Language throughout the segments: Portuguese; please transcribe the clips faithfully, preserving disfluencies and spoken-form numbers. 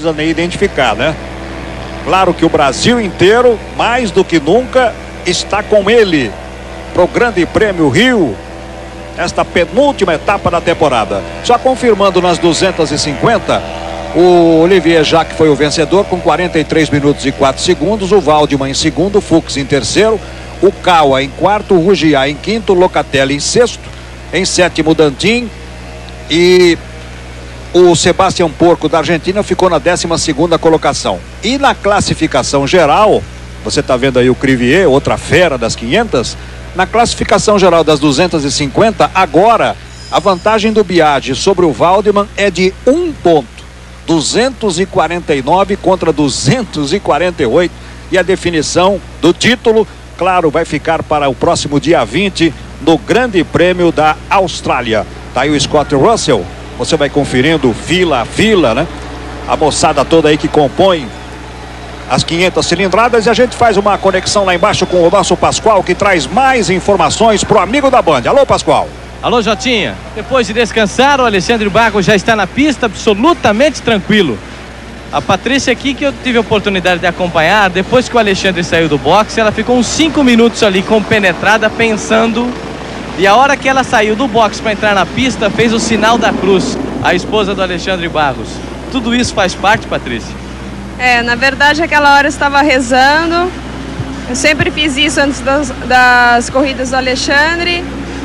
precisa nem identificar, né? Claro que o Brasil inteiro, mais do que nunca, está com ele pro Grande Prêmio Rio, esta penúltima etapa da temporada. Só confirmando nas duzentas e cinquenta, o Olivier Jacques foi o vencedor com quarenta e três minutos e quatro segundos, o Waldman em segundo, Fuchs em terceiro, o Kawa em quarto, o Ruggier em quinto, Locatelli em sexto, em sétimo Dantin, e o Sebastian Porco da Argentina ficou na décima segunda colocação. E na classificação geral, você está vendo aí o Crivier, outra fera das quinhentas, na classificação geral das duzentas e cinquenta, agora a vantagem do Biaggi sobre o Waldman é de um ponto, duzentos e quarenta e nove contra duzentos e quarenta e oito, e a definição do título, claro, vai ficar para o próximo dia vinte no Grande Prêmio da Austrália. Tá aí o Scott Russell, você vai conferindo fila a fila, né? A moçada toda aí que compõe as quinhentas cilindradas, e a gente faz uma conexão lá embaixo com o nosso Pascoal, que traz mais informações pro amigo da Band. Alô, Pascoal. Alô, Jotinha. Depois de descansar, o Alexandre Barros já está na pista, absolutamente tranquilo. A Patrícia aqui, que eu tive a oportunidade de acompanhar, depois que o Alexandre saiu do boxe, ela ficou uns cinco minutos ali compenetrada, pensando. E a hora que ela saiu do boxe para entrar na pista, fez o sinal da cruz, a esposa do Alexandre Barros. Tudo isso faz parte, Patrícia? É, na verdade, aquela hora eu estava rezando. Eu sempre fiz isso antes das, das corridas do Alexandre.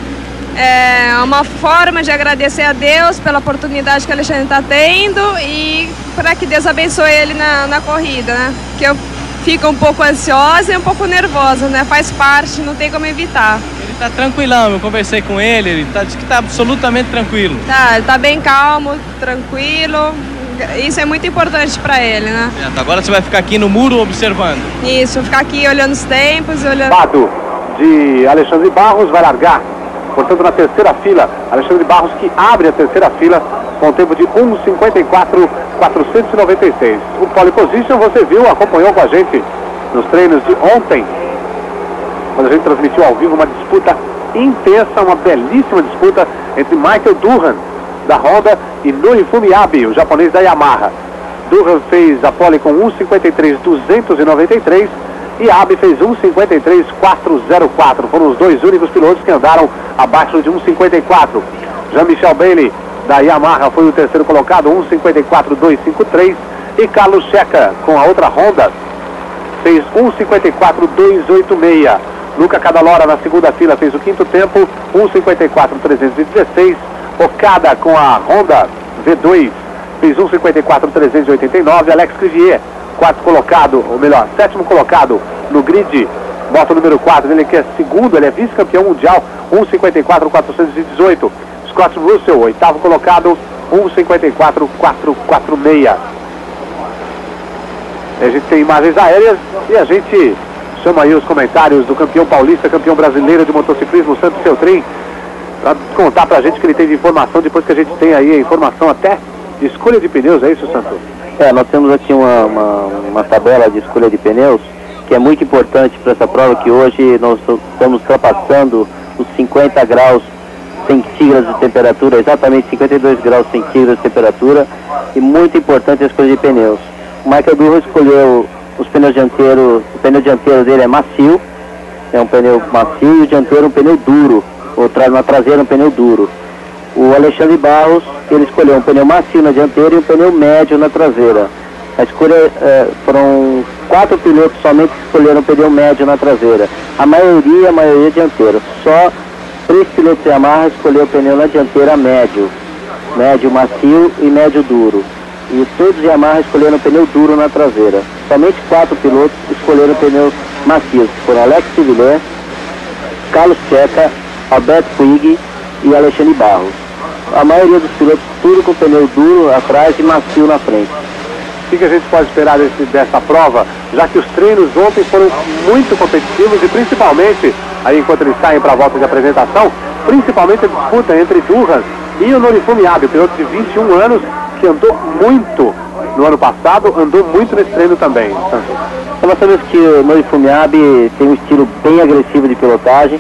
É uma forma de agradecer a Deus pela oportunidade que o Alexandre está tendo e para que Deus abençoe ele na, na corrida, né? Porque eu fico um pouco ansiosa e um pouco nervosa, né? Faz parte, não tem como evitar. Ele tá tranquilão, eu conversei com ele, ele tá, disse que tá absolutamente tranquilo. Tá, ele tá bem calmo, tranquilo. Isso é muito importante para ele, né? É, agora você vai ficar aqui no muro observando. Isso, vou ficar aqui olhando os tempos e olhando... Lado de Alexandre Barros vai largar. Portanto, na terceira fila, Alexandre Barros, que abre a terceira fila com um tempo de um cinquenta e quatro, quatrocentos e noventa e seis. O pole position você viu, acompanhou com a gente nos treinos de ontem, quando a gente transmitiu ao vivo uma disputa intensa, uma belíssima disputa entre Michael Durhan, da Honda, e Norifumi Abe, o japonês da Yamaha. Durhan fez a pole com um cinquenta e três, duzentos e noventa e três e Abe fez um cinquenta e três, quatrocentos e quatro. Foram os dois únicos pilotos que andaram abaixo de um cinquenta e quatro. Jean-Michel Bailey, da Yamaha, foi o terceiro colocado, um cinquenta e quatro, duzentos e cinquenta e três. E Carlos Checa, com a outra Honda, fez um cinquenta e quatro, duzentos e oitenta e seis. Luca Cadalora, na segunda fila, fez o quinto tempo, um cinquenta e quatro, trezentos e dezesseis. Okada, com a Honda V dois, fez um cinquenta e quatro, trezentos e oitenta e nove. Alex Crivier, quarto colocado, ou melhor, sétimo colocado no grid, bota o número quatro, ele que é segundo, ele é vice-campeão mundial, um cinquenta e quatro, quatrocentos e dezoito. Scott Russell, oitavo colocado, um cinquenta e quatro, quatrocentos e quarenta e seis. A gente tem imagens aéreas e a gente chama aí os comentários do campeão paulista, campeão brasileiro de motociclismo, Santos Feltrin, para contar pra gente que ele teve informação, depois que a gente tem aí a informação até de escolha de pneus, é isso, Santos? É, nós temos aqui uma, uma, uma tabela de escolha de pneus que é muito importante para essa prova, que hoje nós estamos ultrapassando os cinquenta graus centígrados de temperatura, exatamente cinquenta e dois graus centígrados de temperatura, e muito importante a escolha de pneus. O Michael Durham escolheu os pneus dianteiros, o pneu dianteiro dele é macio, é um pneu macio, e o dianteiro um pneu duro, ou na traseira um pneu duro. O Alexandre Barros, ele escolheu um pneu macio na dianteira e um pneu médio na traseira. A escolha, é, foram quatro pilotos somente que escolheram um pneu médio na traseira. A maioria, a maioria dianteira. Só três pilotos Yamaha escolheram o pneu na dianteira médio. Médio macio e médio duro. E todos os Yamaha escolheram pneu duro na traseira. Somente quatro pilotos escolheram pneus macios, que foram Alex Crivier, Carlos Checa, Alberto Puig e Alexandre Barros. A maioria dos pilotos tudo com pneu duro atrás e macio na frente. O que a gente pode esperar desse, dessa prova, já que os treinos ontem foram muito competitivos e principalmente, aí enquanto eles saem para a volta de apresentação, principalmente a disputa entre Durhan e o Norifumi Abe, o piloto de vinte e um anos, que andou muito no ano passado, andou muito nesse treino também. Então nós sabemos que o Norifumi Abe tem um estilo bem agressivo de pilotagem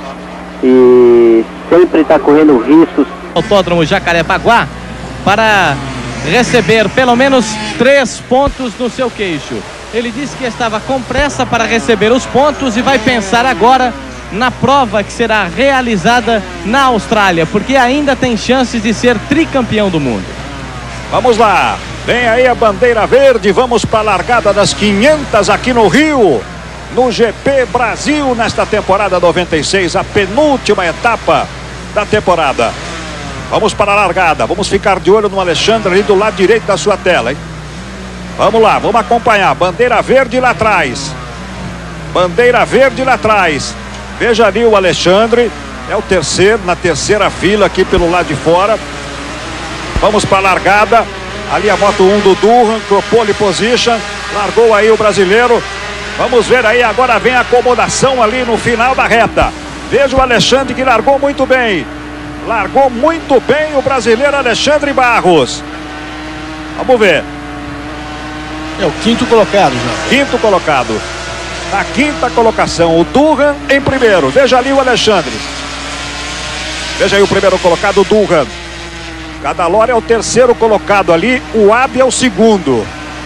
e sempre está correndo riscos. Autódromo Jacarepaguá para receber pelo menos três pontos no seu queixo. Ele disse que estava com pressa para receber os pontos e vai pensar agora na prova que será realizada na Austrália, porque ainda tem chances de ser tricampeão do mundo. Vamos lá, vem aí a bandeira verde, vamos para a largada das quinhentas aqui no Rio, no G P Brasil, nesta temporada noventa e seis, a penúltima etapa da temporada. Vamos para a largada, vamos ficar de olho no Alexandre ali do lado direito da sua tela, hein? Vamos lá, vamos acompanhar, bandeira verde lá atrás, bandeira verde lá atrás. Veja ali o Alexandre, é o terceiro, na terceira fila aqui pelo lado de fora. Vamos para a largada, ali a moto um do Durham, pro pole position, largou aí o brasileiro. Vamos ver aí, agora vem a acomodação ali no final da reta. Veja o Alexandre que largou muito bem, largou muito bem o brasileiro Alexandre Barros. Vamos ver. É o quinto colocado já. Quinto colocado. Na quinta colocação, o Durham em primeiro. Veja ali o Alexandre. Veja aí o primeiro colocado, o Durham. Cadalora é o terceiro colocado ali. O Abe é o segundo.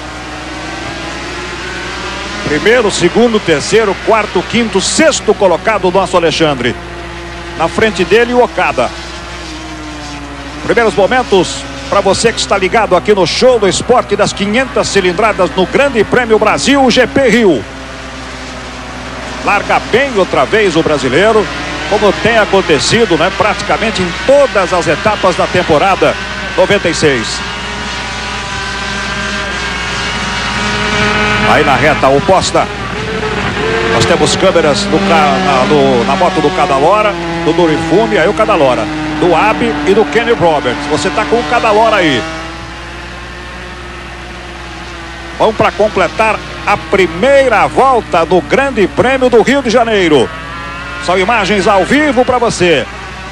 Primeiro, segundo, terceiro, quarto, quinto, sexto colocado o nosso Alexandre. Na frente dele o Okada. Primeiros momentos para você que está ligado aqui no Show do Esporte das quinhentas cilindradas no Grande Prêmio Brasil G P Rio. Larga bem outra vez o brasileiro, como tem acontecido, né, praticamente em todas as etapas da temporada noventa e seis. Aí na reta oposta, nós temos câmeras no, na, no, na moto do Cadalora, do Norifume, aí o Cadalora, do Abe e do Kenny Roberts. Você está com o Cadalora aí. Vamos para completar a primeira volta do Grande Prêmio do Rio de Janeiro. São imagens ao vivo para você.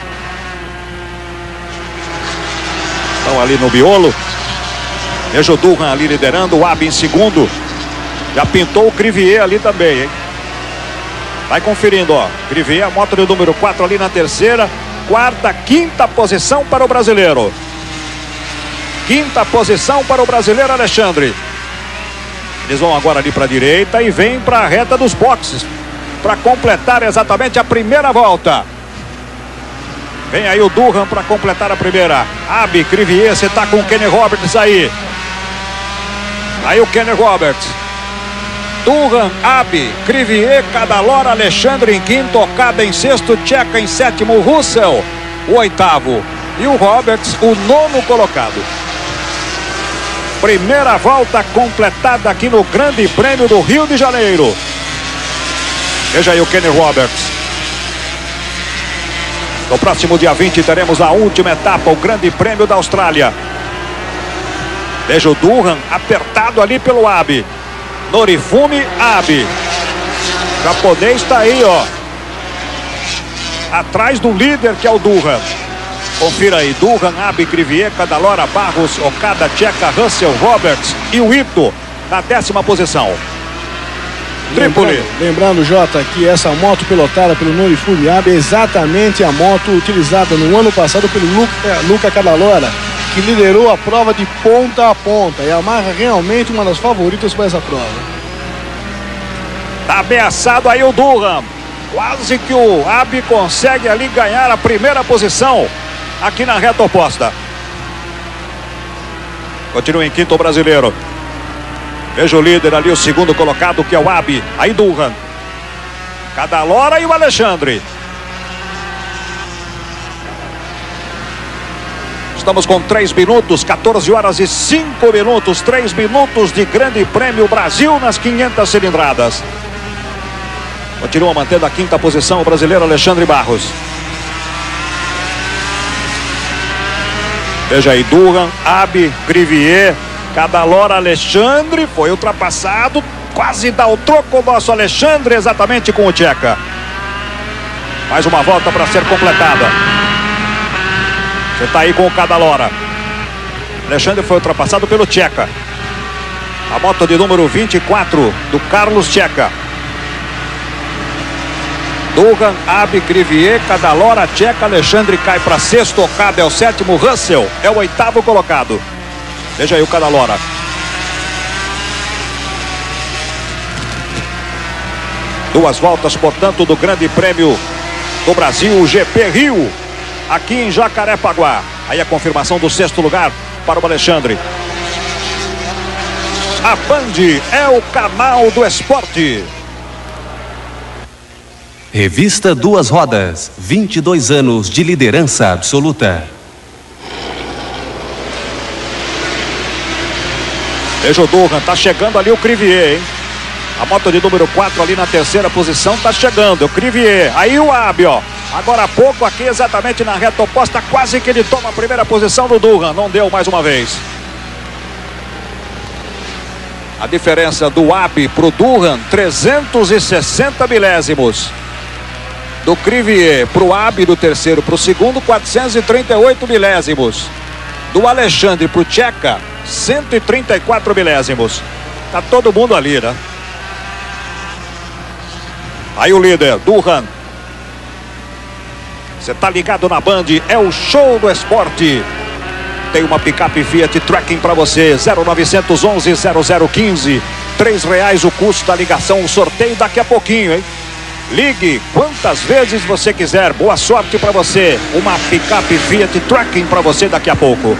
Estão ali no miolo. Veja o Durham ali liderando, o Abe em segundo. Já pintou o Crivier ali também, hein? Vai conferindo, ó. Crivier, a moto de número quatro ali na terceira. Quarta, quinta posição para o brasileiro. Quinta posição para o brasileiro Alexandre. Eles vão agora ali para a direita e vem para a reta dos boxes para completar exatamente a primeira volta. Vem aí o Durham para completar a primeira. Abe, Crivier, você está com o Kenny Roberts aí. Aí o Kenny Roberts. Durham, Abe, Crivier, Cadalora, Alexandre em quinto, Okada em sexto, Checa em sétimo, Russell o oitavo e o Roberts o nono colocado. Primeira volta completada aqui no Grande Prêmio do Rio de Janeiro. Veja aí o Kenny Roberts. No próximo dia vinte teremos a última etapa, o Grande Prêmio da Austrália. Veja o Durham apertado ali pelo Abe. Norifume, Abe. O japonês está aí, ó. Atrás do líder que é o Durham. Confira aí, Durham, Abe, Crivier, Cadalora, Barros, Okada, Checa, Russell, Roberts e o Ito na décima posição. Trípoli. Lembrando, lembrando, Jota, que essa moto pilotada pelo Norifume Abe é exatamente a moto utilizada no ano passado pelo Luca, Luca Cadalora, que liderou a prova de ponta a ponta. E a Yamaha realmente uma das favoritas para essa prova. Tá ameaçado aí o Durham. Quase que o Abe consegue ali ganhar a primeira posição aqui na reta oposta. Continua em quinto o brasileiro. Veja o líder ali, o segundo colocado, que é o Abe. Aí Durham. Cadalora e o Alexandre. Estamos com três minutos, quatorze horas e cinco minutos. três minutos de Grande Prêmio Brasil nas quinhentas cilindradas. Continua mantendo a quinta posição o brasileiro Alexandre Barros. Veja aí, Durham, Abe, Crivier, Cadalora, Alexandre. Foi ultrapassado. Quase dá o troco o nosso Alexandre, exatamente com o Checa. Mais uma volta para ser completada. Você está aí com o Cadalora. Alexandre foi ultrapassado pelo Checa. A moto de número vinte e quatro do Carlos Checa. Durham, Abe, Crivier, Cadalora, Checa, Alexandre cai para sexto, Okada é o sétimo, Russell é o oitavo colocado. Veja aí o Cadalora. Duas voltas, portanto, do Grande Prêmio do Brasil, o G P Rio, aqui em Jacarepaguá. Aí a confirmação do sexto lugar para o Alexandre. A Band é o canal do esporte. Revista Duas Rodas, vinte e dois anos de liderança absoluta. Veja o Durham, tá chegando ali o Crivier, hein? A moto de número quatro ali na terceira posição tá chegando, o Crivier. Aí o Abi, ó. Agora há pouco aqui exatamente na reta oposta, quase que ele toma a primeira posição do Durham. Não deu mais uma vez. A diferença do Abi pro Durham, trezentos e sessenta milésimos. Do Crivier pro Abi do terceiro pro segundo, quatrocentos e trinta e oito milésimos. Do Alexandre pro Tcheca, cento e trinta e quatro milésimos. Tá todo mundo ali, né? Aí o líder, Durham. Você tá ligado na Band, é o show do esporte. Tem uma picape Fiat Tracking para você, zero novecentos onze, zero zero quinze. Três reais o custo da ligação, o sorteio daqui a pouquinho, hein? Ligue quantas vezes você quiser. Boa sorte para você. Uma picape Fiat Tracking para você daqui a pouco.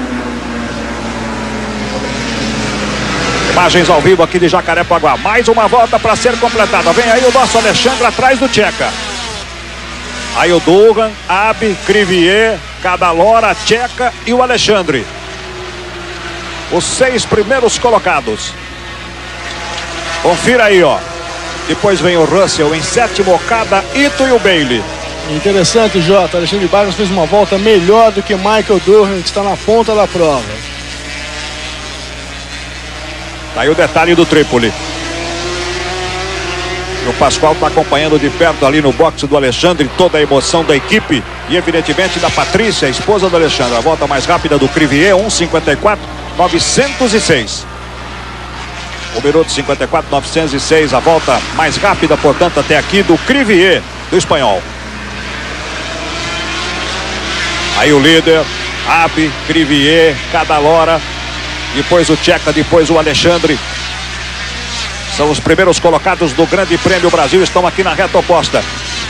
Imagens ao vivo aqui de Jacarepaguá. Mais uma volta para ser completada. Vem aí o nosso Alexandre atrás do Tcheca. Aí o Durham, Abi, Crivier, Cadalora, Tcheca e o Alexandre. Os seis primeiros colocados. Confira aí, ó. Depois vem o Russell em sétimo, Okada, Ito e o Bailey. Interessante, Jota. Alexandre Barros fez uma volta melhor do que Michael Durham, que está na ponta da prova. Tá aí o detalhe do Trípoli. O Pascoal está acompanhando de perto ali no boxe do Alexandre toda a emoção da equipe e evidentemente da Patrícia, a esposa do Alexandre. A volta mais rápida do Crivier, um cinquenta e quatro, novecentos e seis. O minuto cinquenta e quatro, novecentos e seis, a volta mais rápida, portanto, até aqui do Crivier, do espanhol. Aí o líder, Abi, Crivier, Cadalora, depois o Tcheca, depois o Alexandre. São os primeiros colocados do Grande Prêmio Brasil, estão aqui na reta oposta.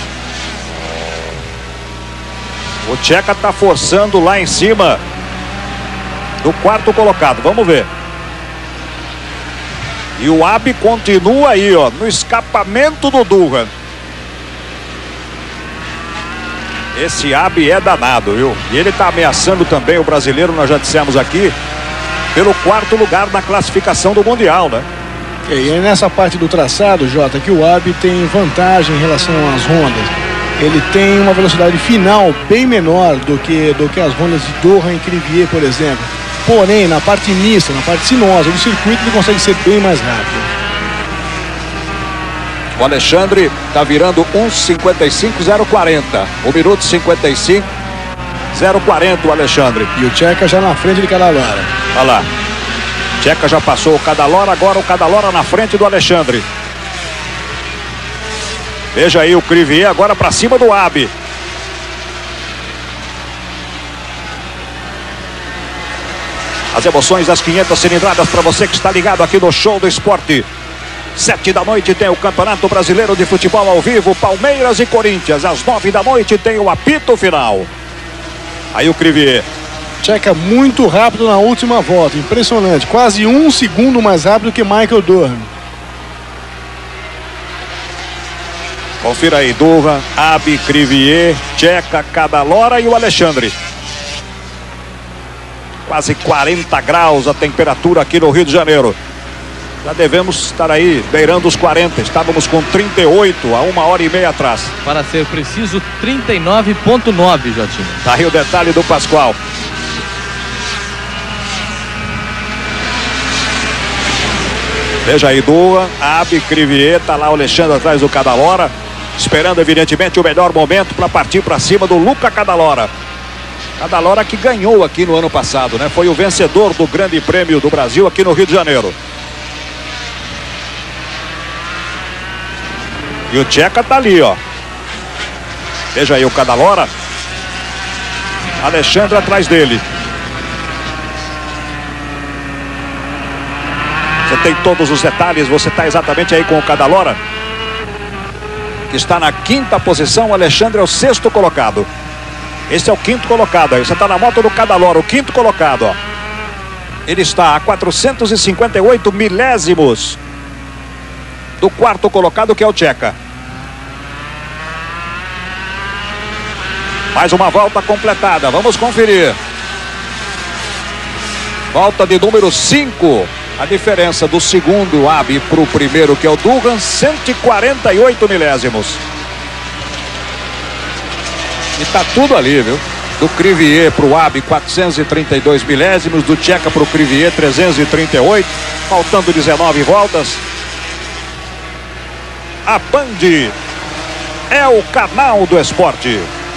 O Tcheca está forçando lá em cima do quarto colocado, vamos ver. E o Abi continua aí, ó, no escapamento do Durham. Esse Abi é danado, viu? E ele está ameaçando também o brasileiro, nós já dissemos aqui, pelo quarto lugar na classificação do Mundial, né? E é nessa parte do traçado, Jota, que o Abi tem vantagem em relação às Hondas. Ele tem uma velocidade final bem menor do que, do que as Hondas de Durham e Crivier, por exemplo. Porém, na parte mista, na parte sinuosa do circuito, ele consegue ser bem mais rápido. O Alexandre está virando um cinquenta e cinco, zero quarenta. um minuto cinquenta e cinco, zero quarenta o Alexandre. E o Tcheca já na frente de Cadalora. Olha lá. Tcheca já passou o Cadalora, agora o Cadalora na frente do Alexandre. Veja aí o Crivier agora para cima do Abi. As emoções das quinhentas cilindradas para você que está ligado aqui no Show do Esporte. Sete da noite tem o Campeonato Brasileiro de Futebol ao vivo, Palmeiras e Corinthians. Às nove da noite tem o apito final. Aí o Crivier. Tcheca muito rápido na última volta, impressionante. Quase um segundo mais rápido que Michael Durham. Confira aí, Durham, Abi, Crivier, Tcheca, Cadalora e o Alexandre. Quase quarenta graus a temperatura aqui no Rio de Janeiro. Já devemos estar aí beirando os quarenta. Estávamos com trinta e oito há uma hora e meia atrás. Para ser preciso, trinta e nove ponto nove, Jotinho. Tá aí o detalhe do Pascoal. Veja aí, Durham, Abi, Crivier, tá lá o Alexandre atrás do Cadalora, esperando evidentemente o melhor momento para partir para cima do Luca Cadalora. Cadalora que ganhou aqui no ano passado, né? Foi o vencedor do Grande Prêmio do Brasil aqui no Rio de Janeiro. E o Tcheca tá ali, ó. Veja aí o Cadalora. Alexandre atrás dele. Você tem todos os detalhes, você está exatamente aí com o Cadalora, que está na quinta posição. O Alexandre é o sexto colocado. Esse é o quinto colocado aí. Você está na moto do Cadalora, o quinto colocado, ó. Ele está a quatrocentos e cinquenta e oito milésimos do quarto colocado, que é o Tcheca. Mais uma volta completada, vamos conferir. Volta de número cinco. A diferença do segundo Abi para o primeiro, que é o Dugan, cento e quarenta e oito milésimos. E tá tudo ali, viu? Do Crivier para o Abi, quatrocentos e trinta e dois milésimos. Do Tcheca para o Crivier, trezentos e trinta e oito. Faltando dezenove voltas. A Band é o canal do esporte.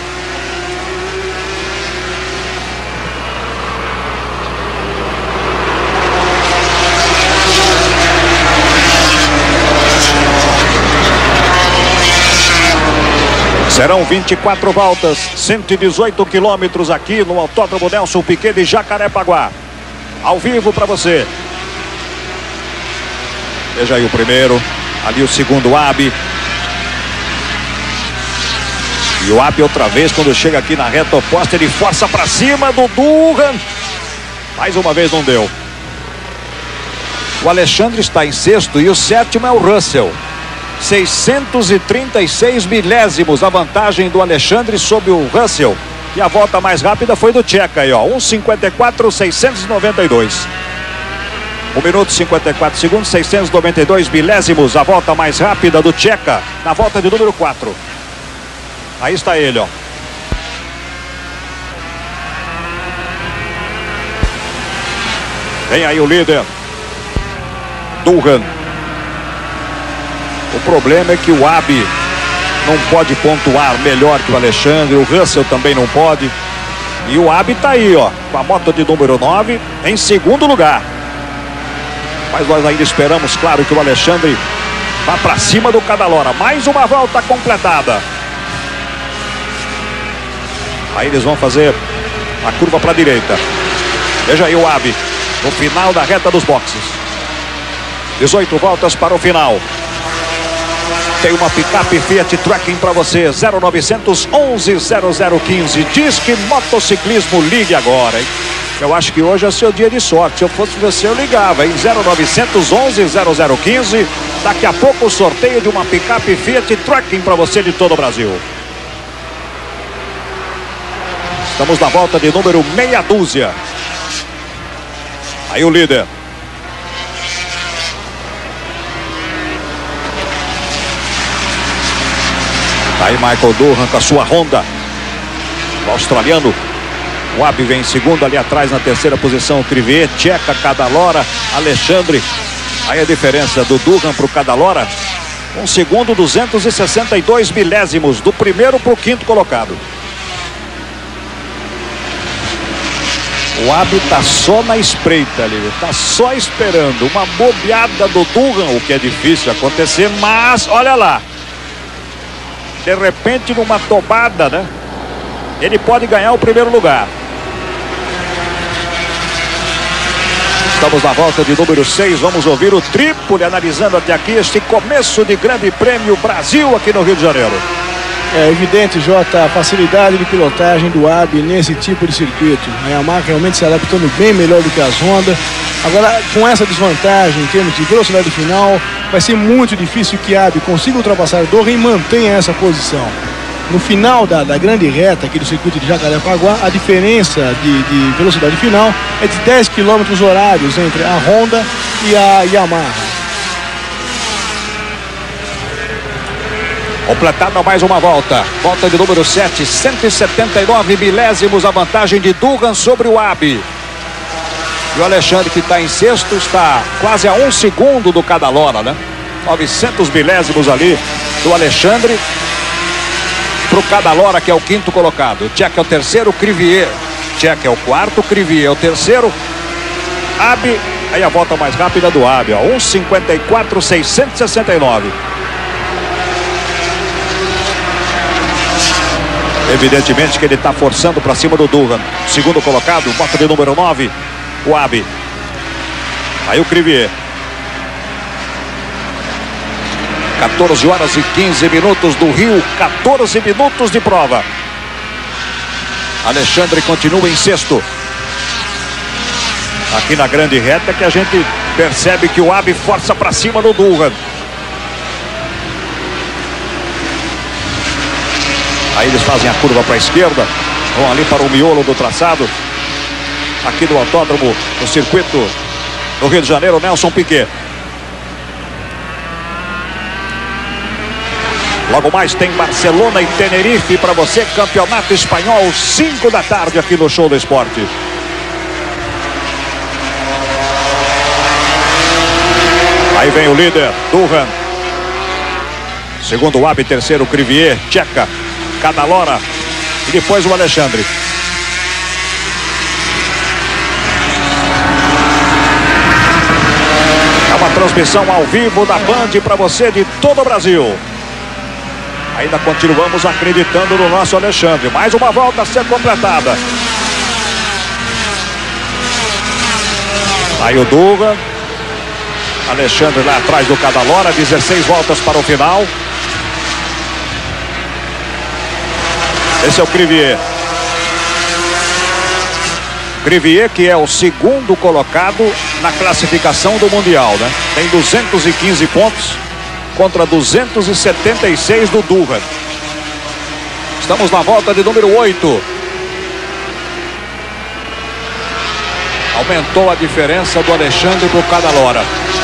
Serão vinte e quatro voltas, cento e dezoito quilômetros aqui no Autódromo Nelson Piquet de Jacarepaguá. Ao vivo para você. Veja aí o primeiro, ali o segundo Abi. E o Abi outra vez, quando chega aqui na reta oposta, ele força para cima do Dugan. Mais uma vez não deu. O Alexandre está em sexto e o sétimo é o Russell. seiscentos e trinta e seis milésimos a vantagem do Alexandre sobre o Russell. E a volta mais rápida foi do Tcheca aí, ó, um cinquenta e quatro, seiscentos e noventa e dois. um minuto e cinquenta e quatro segundos, seiscentos e noventa e dois milésimos a volta mais rápida do Tcheca na volta de número quatro. Aí está ele, ó. Vem aí o líder, Dugan. O problema é que o Abi não pode pontuar melhor que o Alexandre, o Russell também não pode. E o Abi tá aí, ó, com a moto de número nove em segundo lugar. Mas nós ainda esperamos, claro, que o Alexandre vá para cima do Cadalora. Mais uma volta completada. Aí eles vão fazer a curva para a direita. Veja aí o Abi no final da reta dos boxes. dezoito voltas para o final. Tem uma picape Fiat Tracking para você, zero novecentos, onze, zero zero quinze. Disque Motociclismo, ligue agora, hein? Eu acho que hoje é seu dia de sorte. Se eu fosse você, eu ligava, hein? zero novecentos, onze, zero zero quinze. Daqui a pouco o sorteio de uma picape Fiat Tracking para você de todo o Brasil. Estamos na volta de número meia dúzia. Aí o líder. Aí Michael Durham com a sua Honda. O australiano. O Abi vem em segundo, ali atrás na terceira posição o Crivier, Tcheca, Cadalora, Alexandre. Aí a diferença do Durham para o Cadalora, um segundo, duzentos e sessenta e dois milésimos do primeiro para o quinto colocado. O Abi tá só na espreita ali, tá só esperando uma bobeada do Durham, o que é difícil acontecer, mas olha lá. De repente, numa tobada, né? Ele pode ganhar o primeiro lugar. Estamos na volta de número seis. Vamos ouvir o Trípoli analisando até aqui este começo de Grande Prêmio Brasil aqui no Rio de Janeiro. É evidente, Jota, a facilidade de pilotagem do Abi nesse tipo de circuito. A Yamaha realmente se adaptando bem melhor do que as Honda. Agora, com essa desvantagem em termos de velocidade final, vai ser muito difícil que a Abi consiga ultrapassar o Durham e mantenha essa posição. No final da, da grande reta aqui do circuito de Jacarepaguá, a diferença de, de velocidade final é de dez quilômetros horários entre a Honda e a Yamaha. Completada mais uma volta. Volta de número sete, cento e setenta e nove milésimos a vantagem de Dugan sobre o Abi. E o Alexandre, que está em sexto, está quase a um segundo do Cadalora, né? novecentos milésimos ali do Alexandre para o Cadalora, que é o quinto colocado. O Tcheca é o terceiro, o Crivier. Tcheca é o quarto, o Crivier é o terceiro. Abi, aí a volta mais rápida do Abi, ó, um cinquenta e quatro, seiscentos e sessenta e nove. Evidentemente que ele está forçando para cima do Durham. Segundo colocado, bota de número nove, o Abi. Aí o Crivier. quatorze horas e quinze minutos do Rio, quatorze minutos de prova. Alexandre continua em sexto. Aqui na grande reta que a gente percebe que o Abe força para cima do Durran. Aí eles fazem a curva para a esquerda, vão ali para o miolo do traçado. Aqui do autódromo, no circuito do Rio de Janeiro, Nelson Piquet. Logo mais tem Barcelona e Tenerife para você, campeonato espanhol, cinco da tarde aqui no Show do Esporte. Aí vem o líder, Durran. Segundo o Abe, terceiro Crivier, Checa, Canalora e depois o Alexandre. É uma transmissão ao vivo da Band para você de todo o Brasil. Ainda continuamos acreditando no nosso Alexandre. Mais uma volta a ser completada. Aí o Durran. Alexandre lá atrás do Canalora. dezesseis voltas para o final. Esse é o Crivier. Crivier, que é o segundo colocado na classificação do Mundial, né? Tem duzentos e quinze pontos contra duzentos e setenta e seis do Durran. Estamos na volta de número oito. Aumentou a diferença do Alexandre para o Canalora.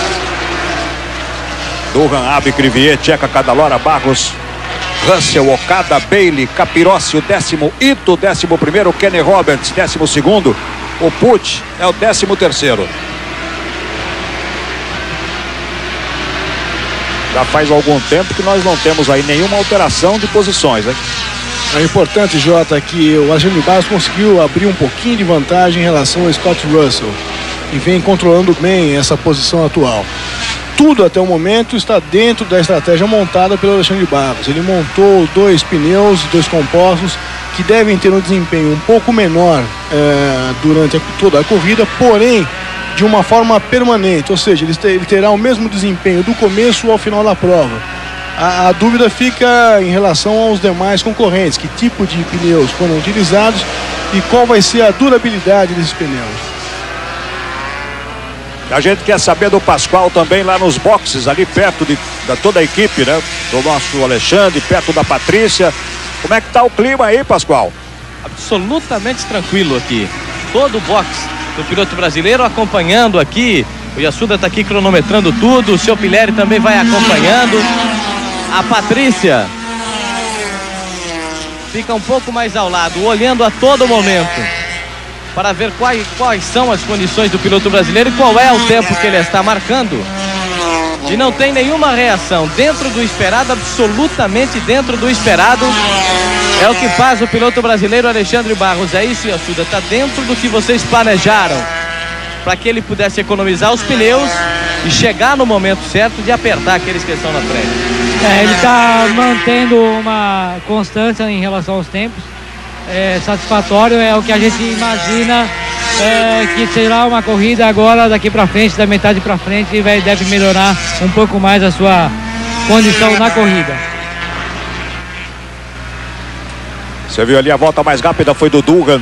Durran, Abe, Crivier, Checa, Canalora, Barros, Russell, Okada, Bailey, Capirossi, o décimo, Ito, décimo primeiro, Kenny Roberts, décimo segundo, o Pucci é o décimo terceiro. Já faz algum tempo que nós não temos aí nenhuma alteração de posições, hein? É importante, Jota, que o Alexandre Barros conseguiu abrir um pouquinho de vantagem em relação ao Scott Russell e vem controlando bem essa posição atual. Tudo até o momento está dentro da estratégia montada pelo Alexandre Barros. Ele montou dois pneus, dois compostos que devem ter um desempenho um pouco menor é, durante a, toda a corrida, porém de uma forma permanente, ou seja, ele, ele terá o mesmo desempenho do começo ao final da prova. A, a dúvida fica em relação aos demais concorrentes, que tipo de pneus foram utilizados e qual vai ser a durabilidade desses pneus. A gente quer saber do Pascoal também lá nos boxes, ali perto de da toda a equipe, né? Do nosso Alexandre, perto da Patrícia. Como é que tá o clima aí, Pascoal? Absolutamente tranquilo aqui. Todo o box do piloto brasileiro acompanhando aqui. O Yasuda está aqui cronometrando tudo. O seu Pileri também vai acompanhando. A Patrícia fica um pouco mais ao lado, olhando a todo momento para ver quais, quais são as condições do piloto brasileiro e qual é o tempo que ele está marcando. E não tem nenhuma reação, dentro do esperado, absolutamente dentro do esperado. É o que faz o piloto brasileiro Alexandre Barros. É isso, Yasuda, está dentro do que vocês planejaram para que ele pudesse economizar os pneus e chegar no momento certo de apertar aqueles que estão na frente. É, ele está mantendo uma constância em relação aos tempos. É satisfatório, é o que a gente imagina é, que será uma corrida agora daqui para frente, da metade para frente, e vai, deve melhorar um pouco mais a sua condição na corrida. Você viu ali a volta mais rápida foi do Durran.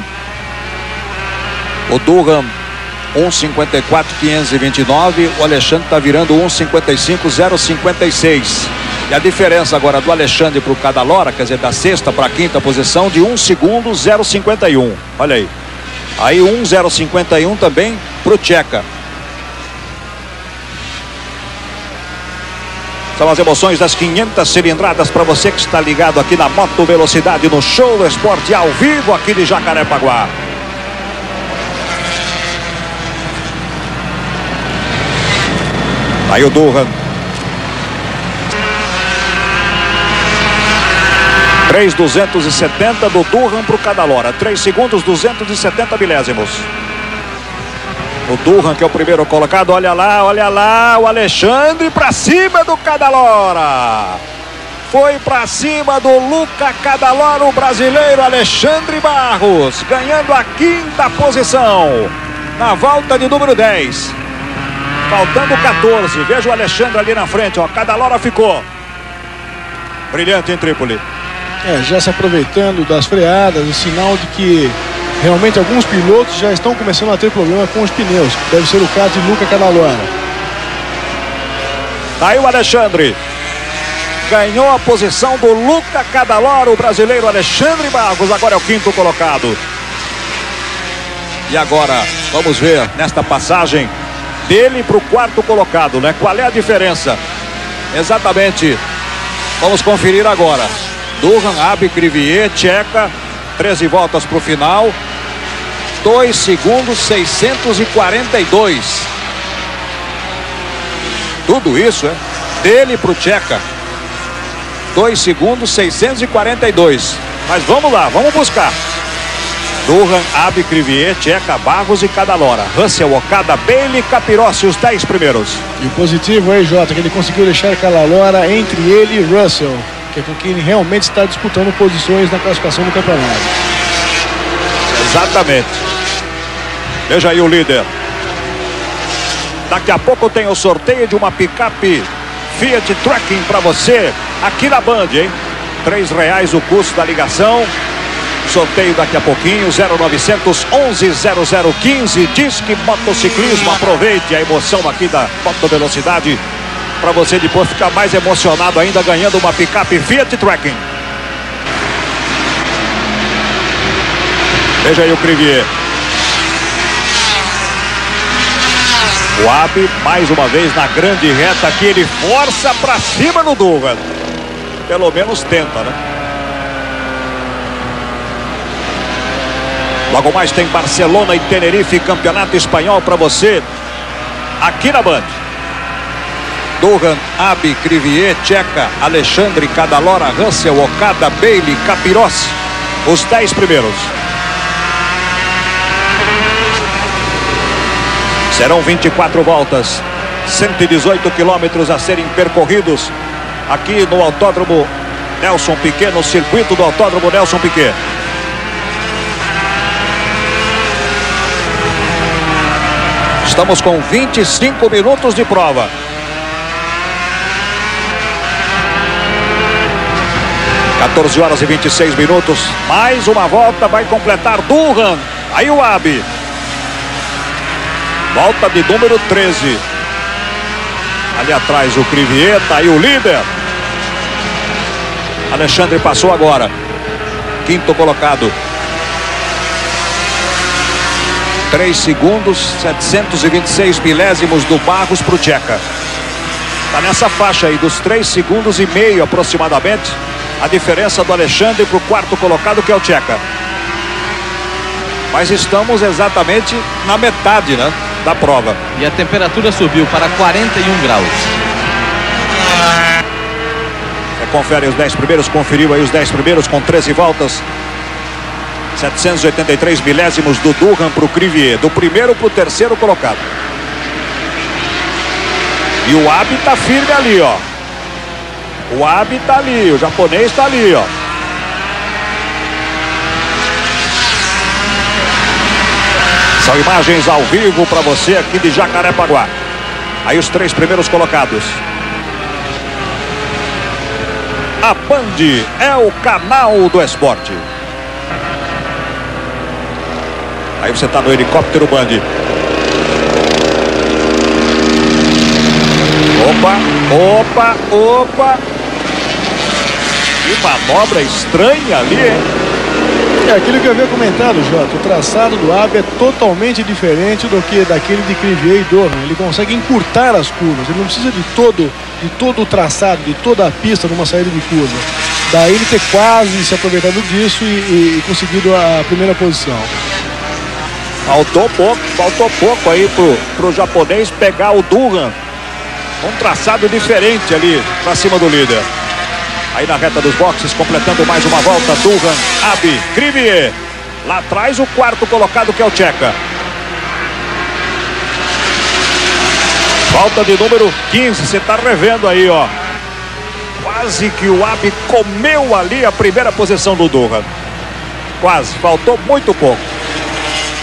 O Durran um cinquenta e quatro, quinhentos e vinte e nove, o Alexandre está virando um cinquenta e cinco, zero cinquenta e seis. E a diferença agora do Alexandre para o Canalora, quer dizer, da sexta para a quinta posição, de um segundo, zero cinquenta e um. Olha aí. Aí um zero cinquenta e um também para o Checa. São as emoções das quinhentas cilindradas para você que está ligado aqui na Moto Velocidade, no Show do Esporte ao vivo aqui de Jacarepaguá. Aí o Durran. três duzentos e setenta do Durran para o Canalora. três segundos, duzentos e setenta milésimos. O Durran, que é o primeiro colocado, olha lá, olha lá, o Alexandre para cima do Canalora. Foi para cima do Luca Canalora, o brasileiro Alexandre Barros, ganhando a quinta posição na volta de número dez. Faltando quatorze, veja o Alexandre ali na frente, ó, Canalora ficou brilhante em Trípoli. É, já se aproveitando das freadas, o sinal de que realmente alguns pilotos já estão começando a ter problema com os pneus. Deve ser o caso de Luca Cadalora. Tá aí o Alexandre. Ganhou a posição do Luca Cadalora, o brasileiro Alexandre Barros, agora é o quinto colocado. E agora, vamos ver nesta passagem dele para o quarto colocado, né? Qual é a diferença? Exatamente. Vamos conferir agora. Durhan, Abe, Crivier, Checa, treze voltas para o final. dois segundos, seiscentos e quarenta e dois. Tudo isso, é? Dele para o Checa. dois segundos, seiscentos e quarenta e dois. Mas vamos lá, vamos buscar. Durhan, Abe, Crivier, Checa, Barros e Cadalora. Russell, Okada, Bailey, Capirossi, os dez primeiros. E o positivo aí, Jota, que ele conseguiu deixar Cadalora entre ele e Russell, que é com quem ele realmente está disputando posições na classificação do campeonato. Exatamente. Veja aí o líder. Daqui a pouco tem o sorteio de uma picape Fiat Tracking para você aqui na Band, hein? Três reais o custo da ligação. Sorteio daqui a pouquinho. Zero novecentos onze zero zero quinze. Disque Motociclismo. Aproveite a emoção aqui da Moto Velocidade para você depois ficar mais emocionado ainda ganhando uma picape Fiat Tracking. Veja aí o Crivier. O Abe, mais uma vez na grande reta aqui, ele força para cima no Durhan. Pelo menos tenta, né? Logo mais tem Barcelona e Tenerife, campeonato espanhol para você aqui na Band. Durhan, Abe, Crivier, Checa, Alexandre, Cadalora, Russell, Okada, Bailey, Capirossi, os dez primeiros. Serão vinte e quatro voltas, cento e dezoito quilômetros a serem percorridos aqui no Autódromo Nelson Piquet, no circuito do Autódromo Nelson Piquet. Estamos com vinte e cinco minutos de prova. quatorze horas e vinte e seis minutos. Mais uma volta vai completar Durhan. Aí o Abe. Volta de número treze. Ali atrás o Crivier, tá aí o líder. Alexandre passou agora. Quinto colocado. três segundos, setecentos e vinte e seis milésimos do Barros para o Checa. Tá nessa faixa aí dos três segundos e meio aproximadamente. A diferença do Alexandre para o quarto colocado, que é o Checa. Mas estamos exatamente na metade, né, da prova. E a temperatura subiu para quarenta e um graus. Você confere os dez primeiros, conferiu aí os dez primeiros com treze voltas. setecentos e oitenta e três milésimos do Durhan para o Crivier. Do primeiro para o terceiro colocado. E o Abe tá firme ali, ó. O Abe tá ali, o japonês tá ali, ó. São imagens ao vivo para você aqui de Jacarepaguá. Aí os três primeiros colocados. A Band é o canal do esporte. Aí você tá no helicóptero Band. Opa, opa, opa. Que manobra estranha ali, hein? É aquilo que eu havia comentado, Jota. O traçado do Abe é totalmente diferente do que daquele de Crivier e Durhan. Ele consegue encurtar as curvas. Ele não precisa de todo, de todo o traçado, de toda a pista numa saída de curva. Daí ele ter quase se aproveitado disso e, e conseguido a primeira posição. Faltou pouco, faltou pouco aí pro, pro japonês pegar o Durhan. Um traçado diferente ali pra cima do líder. Aí na reta dos boxes, completando mais uma volta, Durhan, Abe, Crivier. Lá atrás o quarto colocado, que é o Checa. Volta de número quinze, você tá revendo aí, ó. Quase que o Abe comeu ali a primeira posição do Durhan. Quase, faltou muito pouco.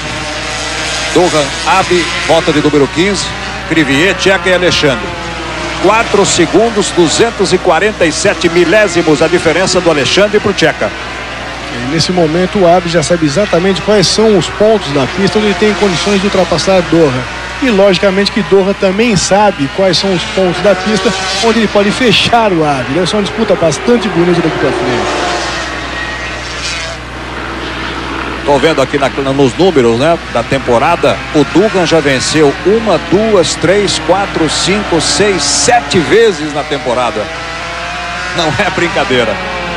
Durhan, Abe, volta de número quinze, Crivier, Checa e Alexandre. quatro segundos, duzentos e quarenta e sete milésimos a diferença do Alexandre para o Tcheca. E nesse momento o Abbe já sabe exatamente quais são os pontos da pista onde ele tem condições de ultrapassar Doha. E logicamente que Doha também sabe quais são os pontos da pista onde ele pode fechar o Abbe. Deve ser uma disputa bastante bonita daqui para frente. Estou vendo aqui na, nos números, né, da temporada, o Dugan já venceu uma, duas, três, quatro, cinco, seis, sete vezes na temporada. Não é brincadeira.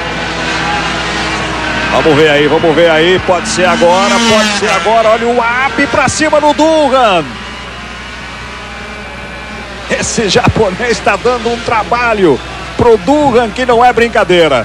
Vamos ver aí, vamos ver aí. Pode ser agora, pode ser agora. Olha o Abbe para cima do Dugan. Esse japonês está dando um trabalho pro Dugan que não é brincadeira.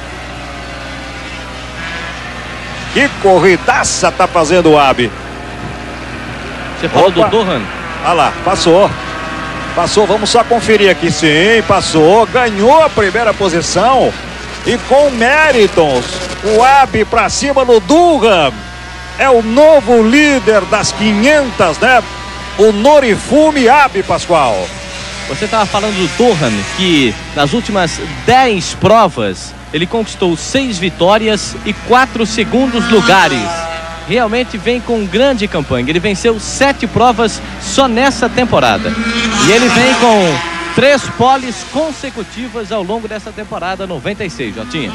Que corridaça tá fazendo o Abbe. Você falou Opa. do Dugan? Olha lá, passou. Passou, vamos só conferir aqui. Sim, passou, ganhou a primeira posição. E com méritos, o Abbe para cima do Dugan. É o novo líder das quinhentas, né? O Norifumi Abbe, Pascoal. Você estava falando do Dugan, que nas últimas dez provas ele conquistou seis vitórias e quatro segundos lugares. Realmente vem com grande campanha. Ele venceu sete provas só nessa temporada. E ele vem com três poles consecutivas ao longo dessa temporada noventa e seis, Jotinha.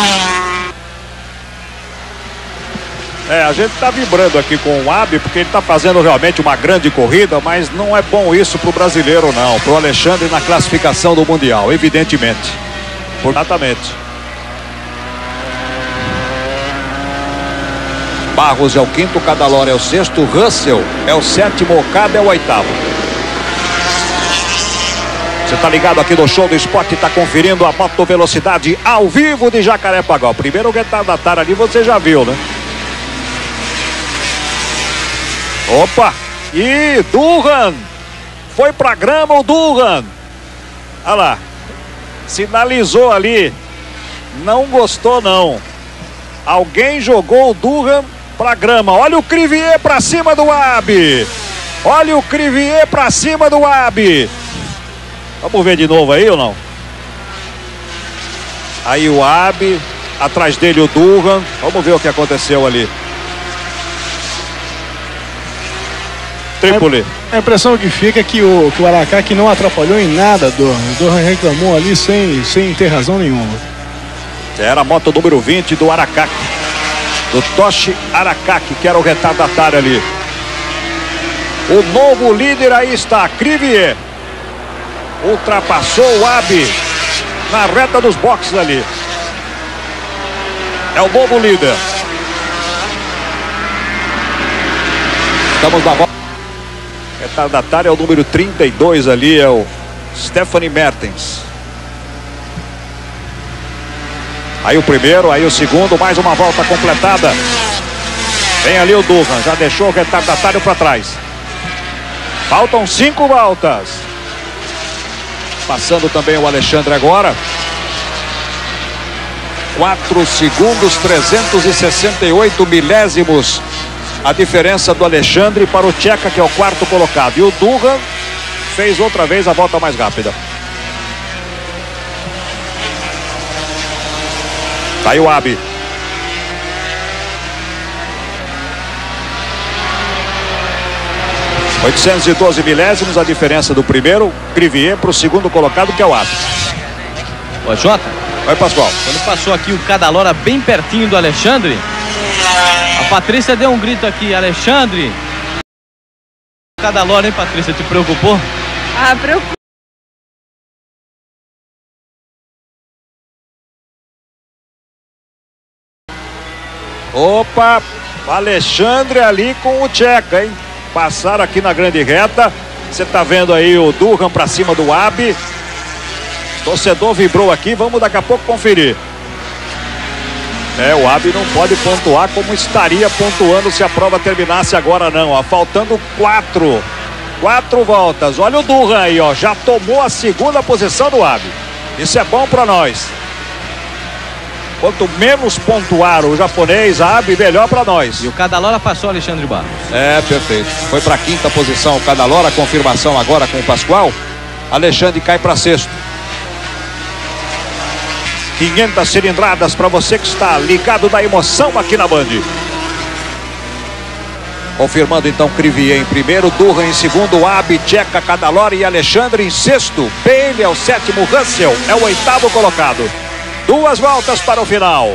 É, a gente está vibrando aqui com o Abbe porque ele está fazendo realmente uma grande corrida, mas não é bom isso para o brasileiro não, para o Alexandre na classificação do Mundial, evidentemente. Exatamente. Barros é o quinto, Cadalora é o sexto, Russell é o sétimo, Okada é o oitavo. Você tá ligado aqui no Show do Esporte, tá conferindo a moto velocidade ao vivo de Jacarepaguá. Primeiro retardatário ali você já viu, né? Opa! E Dugan! Foi pra grama o Dugan! Olha lá. Sinalizou ali. Não gostou não. Alguém jogou o Dugan pra grama. Olha o Crivier pra cima do Abbe. Olha o Crivier pra cima do Abbe. Vamos ver de novo aí ou não? Aí o Abbe, atrás dele o Dugan. Vamos ver o que aconteceu ali. Trípoli. A impressão que fica é que o, que o Arakaki não atrapalhou em nada, Dohan. O Dohan reclamou ali sem, sem ter razão nenhuma. Era a moto número vinte do Arakaki. Do Toshi Arakaki, que era o retardatário ali. O novo líder aí está, Crivier. Ultrapassou o Abbe na reta dos boxes ali. É o novo líder. Estamos na volta. Retardatário é o número trinta e dois ali, é o Stephanie Mertens. Aí o primeiro, aí o segundo, mais uma volta completada. Vem ali o Dugan, já deixou o retardatário para trás. Faltam cinco voltas. Passando também o Alexandre agora. quatro segundos, trezentos e sessenta e oito milésimos. A diferença do Alexandre para o Tcheca, que é o quarto colocado. E o Dugan fez outra vez a volta mais rápida. Tá aí o Abbe. oitocentos e doze milésimos a diferença do primeiro Crivier para o segundo colocado, que é o Abbe. Ô Jota. Oi, Pascoal. Quando passou aqui o Cadalora bem pertinho do Alexandre, a Patrícia deu um grito aqui: Alexandre. Cadalora, hein, Patrícia? Te preocupou? Ah, preocupa. Opa, Alexandre ali com o Tcheca, hein? Passaram aqui na grande reta. Você tá vendo aí o Dugan pra cima do Abbe. Torcedor vibrou aqui, vamos daqui a pouco conferir. É, o Abbe não pode pontuar como estaria pontuando se a prova terminasse agora não, ó. Faltando quatro. Quatro voltas. Olha o Dugan aí, ó. Já tomou a segunda posição do Abbe. Isso é bom pra nós. Quanto menos pontuar o japonês, Abbe, melhor para nós. E o Cadalora passou Alexandre Barros. É, perfeito. Foi para a quinta posição o Cadalora, confirmação agora com o Pascoal. Alexandre cai para sexto. quinhentas cilindradas para você que está ligado na emoção aqui na Band. Confirmando então Crivier em primeiro, Durham em segundo, Abi, Tcheca, Cadalora e Alexandre em sexto. Bailey é o sétimo, Russell é o oitavo colocado. Duas voltas para o final.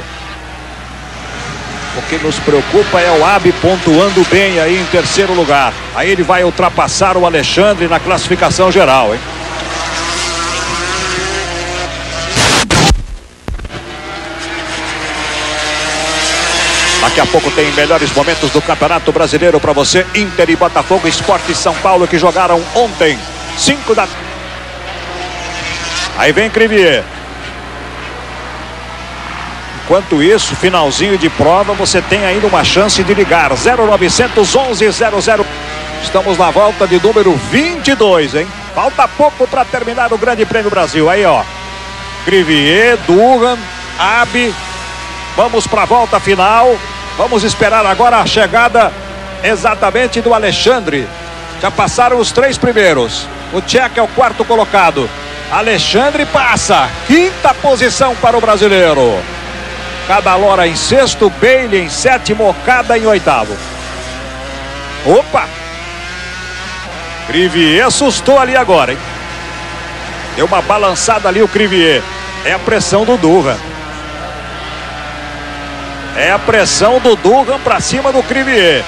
O que nos preocupa é o Abi pontuando bem aí em terceiro lugar. Aí ele vai ultrapassar o Alexandre na classificação geral, hein? Daqui a pouco tem melhores momentos do Campeonato Brasileiro para você. Inter e Botafogo, Sport e São Paulo que jogaram ontem. cinco da... Aí vem Crivier. Enquanto isso, finalzinho de prova, você tem ainda uma chance de ligar. zero novecentos onze zero zero. Estamos na volta de número vinte e dois, hein? Falta pouco para terminar o Grande Prêmio Brasil. Aí, ó. Crivier, Durham, Abi. Vamos para a volta final. Vamos esperar agora a chegada exatamente do Alexandre. Já passaram os três primeiros. O Tcheca é o quarto colocado. Alexandre passa. Quinta posição para o brasileiro. Cadalora em sexto, Bailey em sétimo, Okada em oitavo. Opa! Crivier assustou ali agora, hein? Deu uma balançada ali o Crivier. É a pressão do Durham. É a pressão do Durham para cima do Crivier.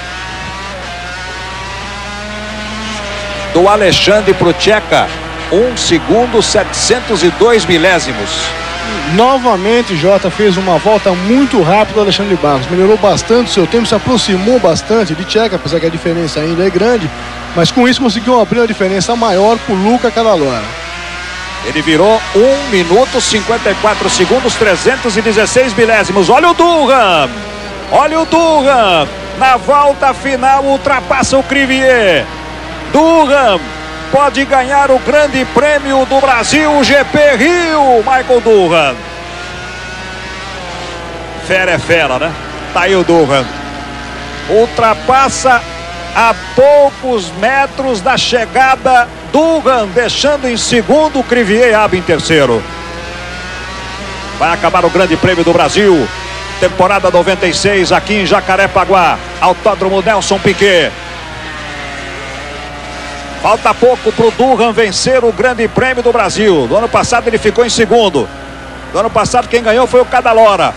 Do Alexandre para o Tcheca, um segundo, setecentos e dois milésimos. Novamente, Jota fez uma volta muito rápida. Alexandre Barros melhorou bastante o seu tempo, se aproximou bastante de Tcheca, apesar que a diferença ainda é grande, mas com isso conseguiu abrir uma diferença maior para o Luca Cadalora. Ele virou um minuto, cinquenta e quatro segundos, trezentos e dezesseis milésimos. Olha o Durham! Olha o Durham! Na volta final ultrapassa o Crivier. Durham pode ganhar o Grande Prêmio do Brasil, o G P Rio, Michael Durham. Fera é fera, né? Tá aí o Durham. Ultrapassa a poucos metros da chegada Durham, deixando em segundo o Crivier e Abi em terceiro. Vai acabar o Grande Prêmio do Brasil, temporada noventa e seis, aqui em Jacarepaguá, Autódromo Nelson Piquet. Falta pouco para o Durham vencer o Grande Prêmio do Brasil. No ano passado ele ficou em segundo. No ano passado quem ganhou foi o Cadalora.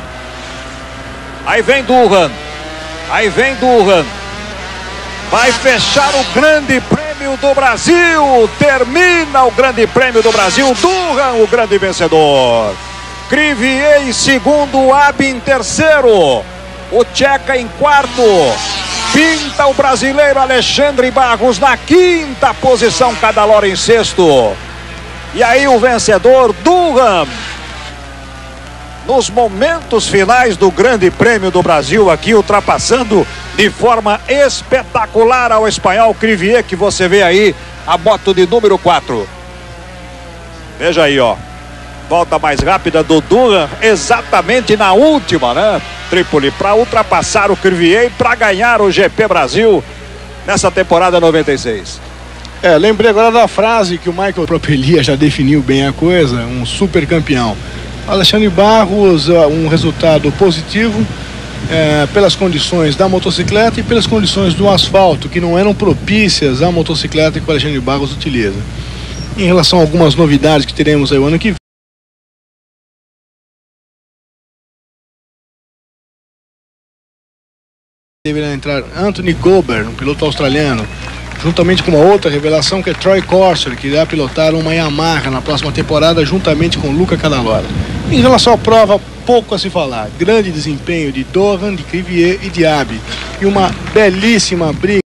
Aí vem Durham. Aí vem Durham. Vai fechar o Grande Prêmio do Brasil. Termina o Grande Prêmio do Brasil. Durham, o grande vencedor. Crivier em segundo, Abi em terceiro. O Tcheca em quarto. Pinta o brasileiro Alexandre Barros na quinta posição, Cadalora em sexto. E aí o vencedor, Durham. Nos momentos finais do Grande Prêmio do Brasil, aqui ultrapassando de forma espetacular ao espanhol Crivier, que você vê aí, a moto de número quatro. Veja aí, ó. Volta mais rápida do Durham, exatamente na última, né? Trípoli, para ultrapassar o Crivier e para ganhar o G P Brasil nessa temporada noventa e seis. É, lembrei agora da frase que o Michael Propelia já definiu bem a coisa, um super campeão. Alexandre Barros, um resultado positivo é, pelas condições da motocicleta e pelas condições do asfalto, que não eram propícias à motocicleta que o Alexandre Barros utiliza. Em relação a algumas novidades que teremos aí o ano que vem, deverá entrar Anthony Gober, um piloto australiano, juntamente com uma outra revelação que é Troy Corser, que irá pilotar uma Yamaha na próxima temporada juntamente com Luca Cadalora. Em relação à prova, pouco a se falar. Grande desempenho de Durham, de Crivier e de Abi. E uma belíssima briga.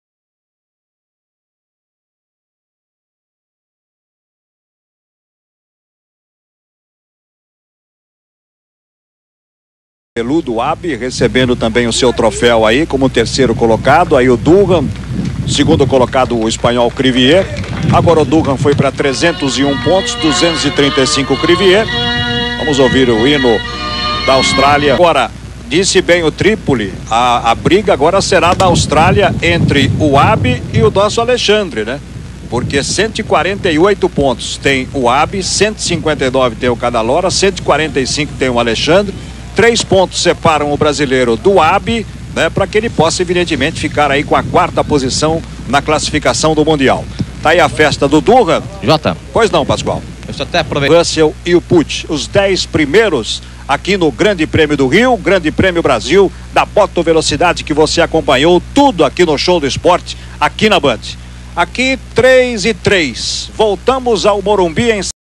Peludo Abi recebendo também o seu troféu aí como terceiro colocado. Aí o Durham, segundo colocado o espanhol Crivier. Agora o Durham foi para trezentos e um pontos, duzentos e trinta e cinco o Crivier. Vamos ouvir o hino da Austrália. Agora, disse bem o Trípoli, a, a briga agora será da Austrália entre o Abi e o nosso Alexandre, né? Porque cento e quarenta e oito pontos tem o Abi, cento e cinquenta e nove tem o Cadalora, cento e quarenta e cinco tem o Alexandre. Três pontos separam o brasileiro do Abi, né, para que ele possa evidentemente ficar aí com a quarta posição na classificação do Mundial. Tá aí a festa do Durra. Jota. Pois não, Pascoal. Eu só até aproveitando. Russell e o Pucci, os dez primeiros aqui no Grande Prêmio do Rio, Grande Prêmio Brasil, da Moto Velocidade, que você acompanhou tudo aqui no Show do Esporte, aqui na Band. Aqui três e três. Voltamos ao Morumbi em